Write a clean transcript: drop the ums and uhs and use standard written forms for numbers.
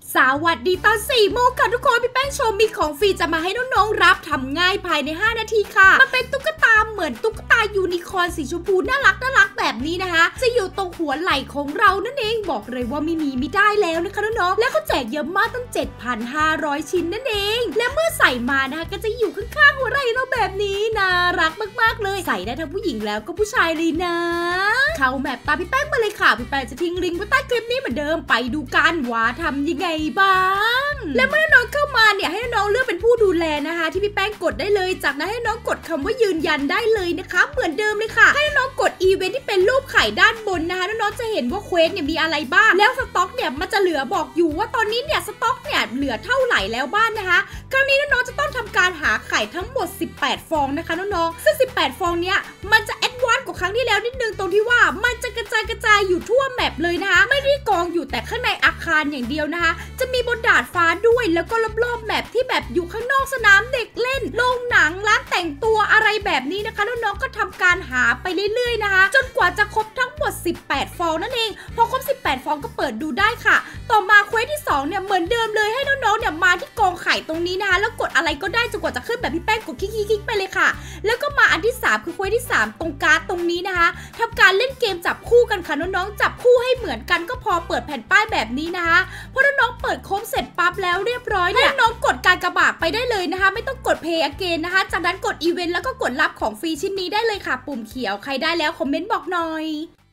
สวัสดีตอน4 โมงค่ะทุกคนพี่แป้งโชว์มีของฟรีจะมาให้น้องๆรับทำง่ายภายใน5 นาทีค่ะมันเป็นตุ๊กตาเหมือนตุ๊กตายูนิคอร์นสีชมพูน่ารักแบบนี้นะคะจะอยู่ตรงหัวไหล่ของเรานั่นเองบอกเลยว่าไม่ได้แล้วนะคะน้องๆแล้วเขาแจกเยอะมากตั้ง 7,500 ชิ้นนั่นเองและเมื่อใส่มานะคะก็จะอยู่ข้างๆหัวไหล่เราแบบนี้น่ารักมากๆเลยใส่ได้ทั้งผู้หญิงแล้วก็ผู้ชายเลยนะเข้าแมปตามพี่แป้งมาเลยค่ะพี่แป้งจะทิ้งลิงก์ไว้ใต้คลิปนี้เหมือนเดิมไปดูกันว่าทำยังไงบ้างและเมื่อน้องเข้ามาเนี่ยให้น้องเลือกเป็นผู้ดูแลนะคะที่พี่แป้งกดได้เลยจากนั้นให้น้องกดคำว่ายืนยันได้เลยนะคะเหมือนเดิมเลยค่ะให้น้องกดอีเวนท์ที่เป็นรูปไข่ด้านบนนะคะน้องจะเห็นว่าเควสเนี่ยมีอะไรบ้างแล้วสต็อกเนี่ยมันจะเหลือบอกอยู่ว่าตอนนี้เนี่ยสต็อกเนี่ยเหลือเท่าไหร่แล้วบ้างนะคะครั้งนี้น้องจะต้องทำการหาไข่ทั้งหมด18 ฟองนะคะน้องๆซึ่ง18 ฟองเนี่ยมันจะแอดวานซ์กว่าครั้งที่แล้วนิดนึงตรงที่ว่ามันจะกระจายอยู่ทั่วแมปเลยนะคะไม่ได้กองอยู่แต่ข้างในอาคารอย่างเดียวนะคะจะมีบนดาดฟ้าด้วยแล้วก็รอบๆแมปที่แบบอยู่ข้างนอกสนามเด็กเล่นโรงหนังร้านแต่งตัวอะไรแบบนี้นะคะน้องๆก็ทำการหาไปเรื่อยๆนะคะจนกว่าจะครบทั้งหมด18 ฟองนั่นเองพอครบ18 ฟองก็เปิดดูได้ค่ะต่อมาเควสที่2เนี่ยเหมือนเดิมเลยให้น้องๆเนี่ยมาที่กองไข่ตรงนี้นะคะแล้วกดอะไรก็ได้จนกว่าจะขึ้นแบบพี่แป้งกดคลิกไปเลยค่ะแล้วก็มาอันที่3คือเควสที่3ตรงการ์ดตรงนี้นะคะทำการเล่นเกมจับคู่กันค่ะน้องๆจับคู่ให้เหมือนกันก็พอเปิดแผ่นป้ายแบบนี้นะคะพอน้องๆเปิดครบเสร็จปั๊บแล้วเรียบร้อยเนี่ยน้องกดการกระบากไปได้เลยนะคะไม่ต้องกด Play Again นะคะจากนั้นกดอีเวนต์แล้วก็กดรับของฟรีชิ้นนี้ได้เลยค่ะปุ่มเขียวใครได้แล้วคอมเมนต์บอกหน่อย